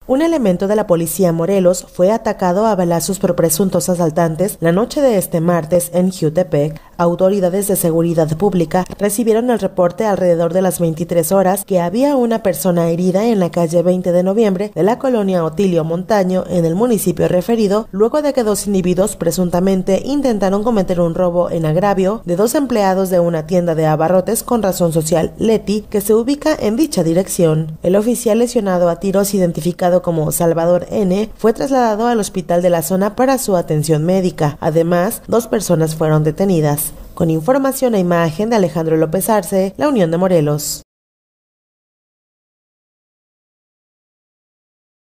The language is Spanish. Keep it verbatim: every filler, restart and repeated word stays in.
Un elemento de la policía Morelos fue atacado a balazos por presuntos asaltantes la noche de este martes en Jiutepec. Autoridades de seguridad pública recibieron el reporte alrededor de las veintitrés horas que había una persona herida en la calle veinte de noviembre de la colonia Otilio Montaño en el municipio referido, luego de que dos individuos presuntamente intentaron cometer un robo en agravio de dos empleados de una tienda de abarrotes con razón social Leti, que se ubica en dicha dirección. El oficial lesionado a tiros, identificado como Salvador N., fue trasladado al hospital de la zona para su atención médica. Además, dos personas fueron detenidas. Con información e imagen de Alejandro López Arce, La Unión de Morelos.